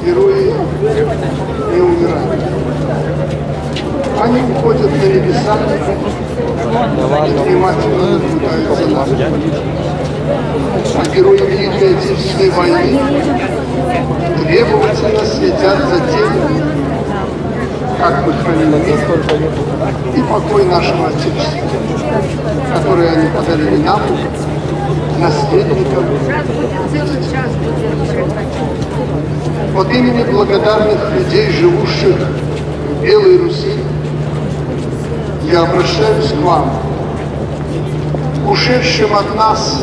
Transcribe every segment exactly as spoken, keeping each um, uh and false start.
герои не умирают. Они уходят на небеса и внимательно наблюдают за нами. А герои Великой Отечественной войны требовательно следят за тем, как мы храним мир и покой нашего Отечества, который они подарили нам, наследникам. От имени благодарных людей, живущих в Белой Руси, я обращаюсь к вам, ушедшим от нас,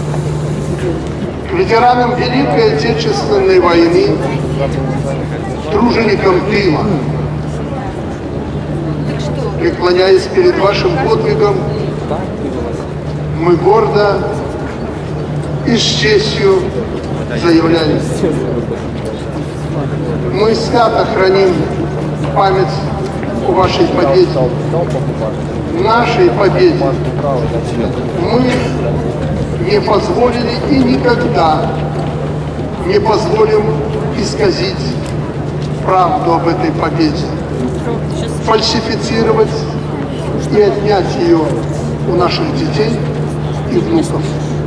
к ветеранам Великой Отечественной войны, труженикам тыла. Преклоняясь перед вашим подвигом, мы гордо и с честью заявляем: мы свято храним память о вашей победе, нашей победе. Мы не позволили и никогда не позволим исказить правду об этой победе, фальсифицировать и отнять ее у наших детей и внуков.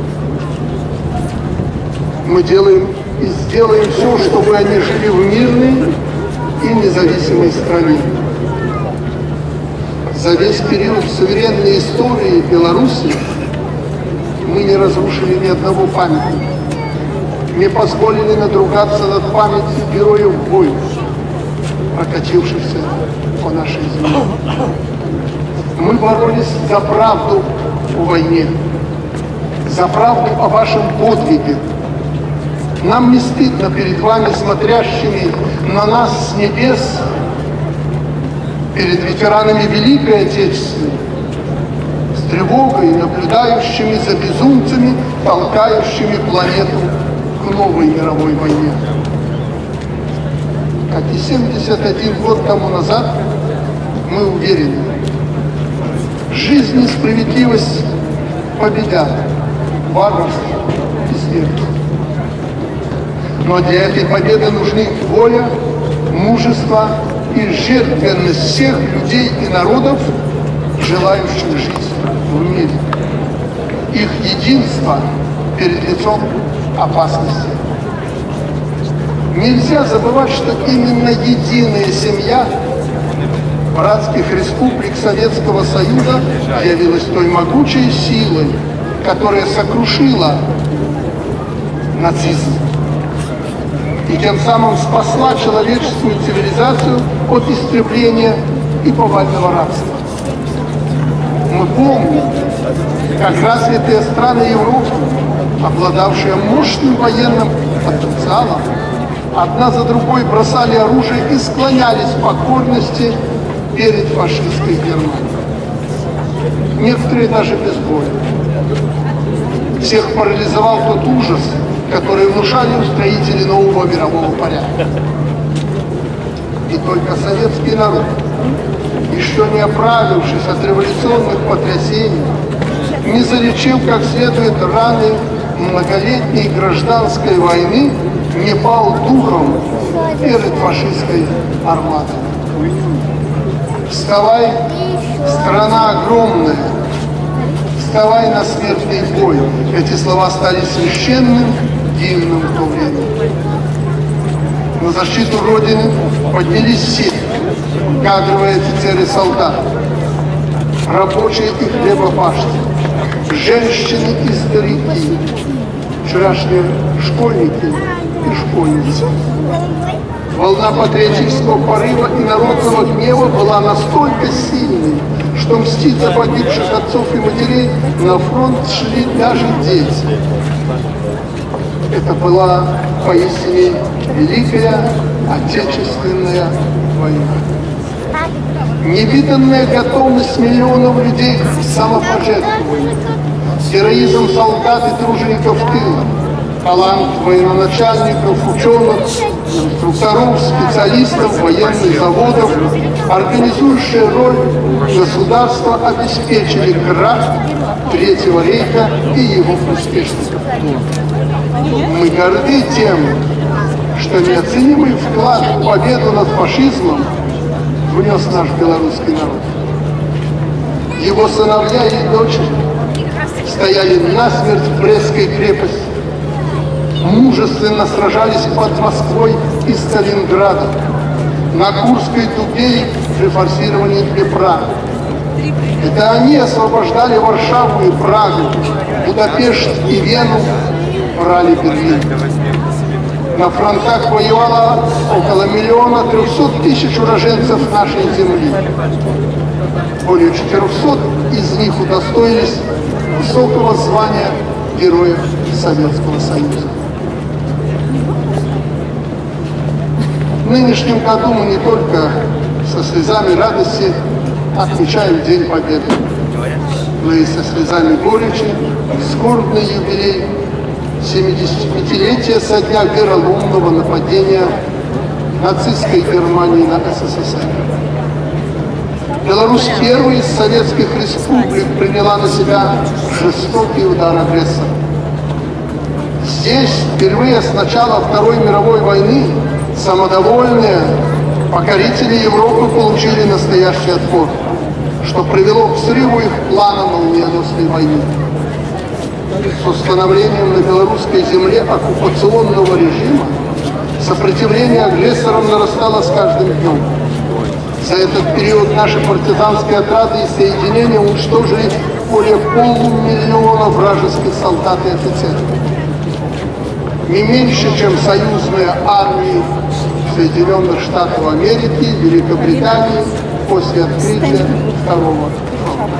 Мы делаем и сделаем все, чтобы они жили в мирной и независимой стране. За весь период суверенной истории Беларуси мы не разрушили ни одного памятника, не позволили надругаться над памятью героев войн, прокатившихся по нашей земле. Мы боролись за правду о войне, за правду о вашем подвиге. Нам не стыдно перед вами, смотрящими на нас с небес, перед ветеранами Великой Отечественной, с тревогой наблюдающими за безумцами, толкающими планету к новой мировой войне. Как и семьдесят один год тому назад, мы уверены, жизнь и справедливость победят варварство и смерть. Но для этой победы нужны воля, мужество и жертвенность всех людей и народов, желающих жить в мире. Их единство перед лицом опасности. Нельзя забывать, что именно единая семья братских республик Советского Союза явилась той могучей силой, которая сокрушила нацизм и тем самым спасла человеческую цивилизацию от истребления и повального рабства. Мы помним, как развитые страны Европы, обладавшие мощным военным потенциалом, одна за другой бросали оружие и склонялись в покорности перед фашистской Германией. Некоторые даже без боя. Всех парализовал тот ужас, который внушали устроители нового мирового порядка. И только советский народ, еще не оправившись от революционных потрясений, не залечив как следует раны многолетней гражданской войны, не пал духом перед фашистской армадой. Вставай, страна огромная, вставай на смертный бой. Эти слова стали священным гимном в то время. На защиту Родины поднялись все: кадровые офицеры и солдаты, рабочие и хлебопашцы, женщины и старики, вчерашние школьники и школьницы. Волна патриотического порыва и народного гнева была настолько сильной, что мстить за погибших отцов и матерей на фронт шли даже дети. Это была поистине Великая Отечественная война. Невиданная готовность миллионов людей к самопожертвованию, героизм солдат и тружеников тыла, талант военачальников, ученых, инструкторов, специалистов, военных заводов, организующая роль государства обеспечили крах Третьего рейха и его приспешников. Мы горды тем, что неоценимый вклад в победу над фашизмом внес наш белорусский народ. Его сыновья и дочери стояли насмерть в Брестской крепости, мужественно сражались под Москвой и Сталинградом, на Курской дуге при форсировании Днепра. Это они освобождали Варшаву и Прагу, Будапешт и Вену, брали Берлин. На фронтах воевало около миллиона трехсот тысяч уроженцев нашей земли. Более четырехсот из них удостоились высокого звания Героев Советского Союза. В нынешнем году мы не только со слезами радости отмечаем День Победы, но и со слезами горечи скорбный юбилей семидесятипятилетия со дня вероломного нападения нацистской Германии на СССР. Беларусь первой из советских республик приняла на себя жестокий удар агрессора. Здесь впервые с начала Второй мировой войны самодовольные покорители Европы получили настоящий отпор, что привело к срыву их плана молниеносной войны. С установлением на белорусской земле оккупационного режима сопротивление агрессорам нарастало с каждым днем. За этот период наши партизанские отряды и соединения уничтожили более полумиллиона вражеских солдат и офицеров. Не меньше, чем союзные армии Соединенных Штатов Америки, Великобритании после открытия Второго фронта.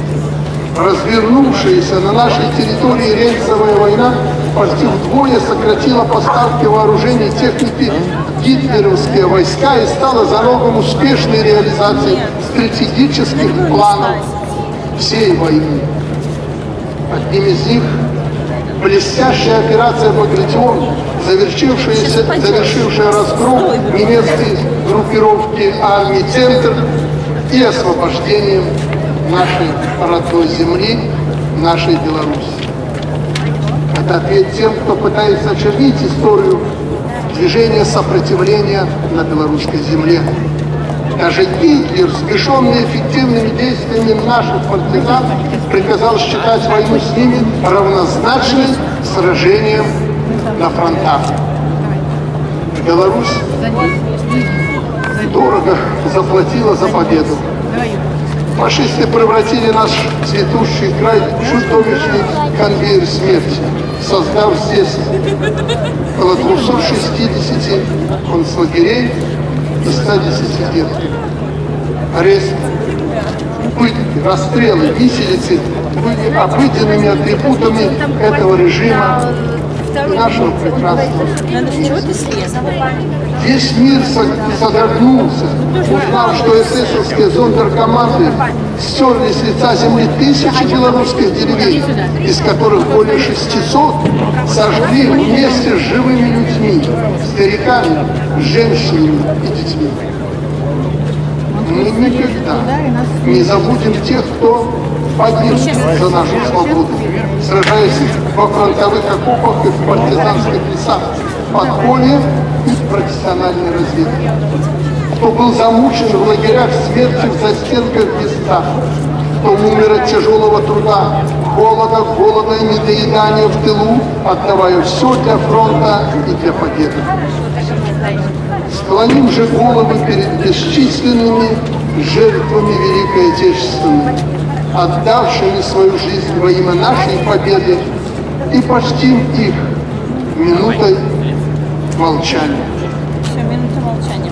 Развернувшаяся на нашей территории рельсовая война почти вдвое сократила поставки вооружений и техники гитлеровские войска и стала залогом успешной реализации стратегических планов всей войны. Одним из них блестящая операция «Багратион», завершившаяся, завершившая разгром немецкой группировки армии «Центр» и освобождением нашей родной земли, нашей Беларуси. Это ответ тем, кто пытается очернить историю движения сопротивления на белорусской земле. Даже Гитлер, сбешенный эффективными действиями наших партизан, приказал считать войну с ними равнозначной сражением на фронтах. Беларусь дорого заплатила за победу. Фашисты превратили наш цветущий край в чудовищный конвейер смерти, создав здесь около двухсот шестидесяти концлагерей и ста десяти детских. Арест, пытки, расстрелы, виселицы были обыденными атрибутами этого режима и нашего прекрасного мира. Весь мир содрогнулся, узнав, что эсэсовские зондеркоманды стерли с лица земли тысячи белорусских деревень, из которых более шестисот сожгли вместе с живыми людьми, стариками, женщинами и детьми. Мы никогда не забудем тех, кто погиб за нашу свободу, сражаясь во фронтовых окопах и в партизанских лесах, подполье и профессиональной разведки. Кто был замучен в лагерях смерти в застенках гестапо, кто умер от тяжелого труда, холода, голода и недоедания в тылу, отдавая все для фронта и для победы. Склоним же головы перед бесчисленными жертвами Великой Отечественной, отдавшими свою жизнь во имя нашей победы, и почтим их минутой молчания. Еще минута молчания.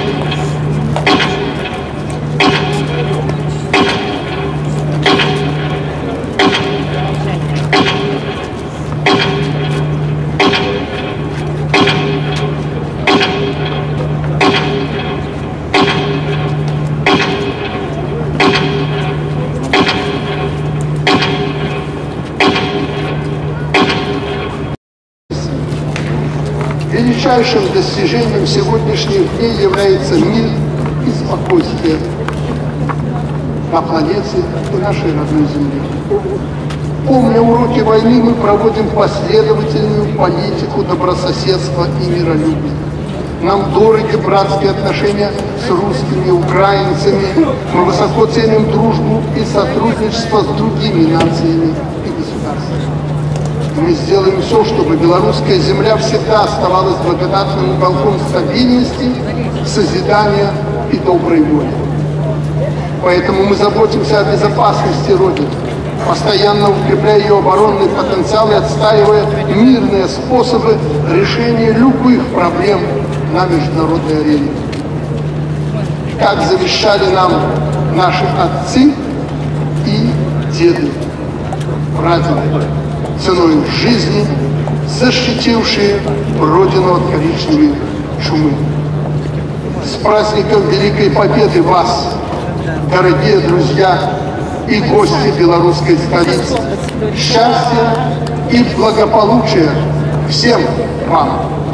Величайшим достижением сегодняшних дней является мир и спокойствие на планете и нашей родной Земле. Помня уроки войны, мы проводим последовательную политику добрососедства и миролюбия. Нам дороги братские отношения с русскими, украинцами. Мы высоко ценим дружбу и сотрудничество с другими нациями и государствами. Мы сделаем все, чтобы белорусская земля всегда оставалась благодатным уголком стабильности, созидания и доброй воли. Поэтому мы заботимся о безопасности Родины, постоянно укрепляя ее оборонный потенциал и отстаивая мирные способы решения любых проблем на международной арене. Как завещали нам наши отцы и деды, прадеды, ценой жизни защитившие Родину от коричневой чумы. С праздником Великой Победы вас, дорогие друзья и гости белорусской столицы! Счастья и благополучия всем вам!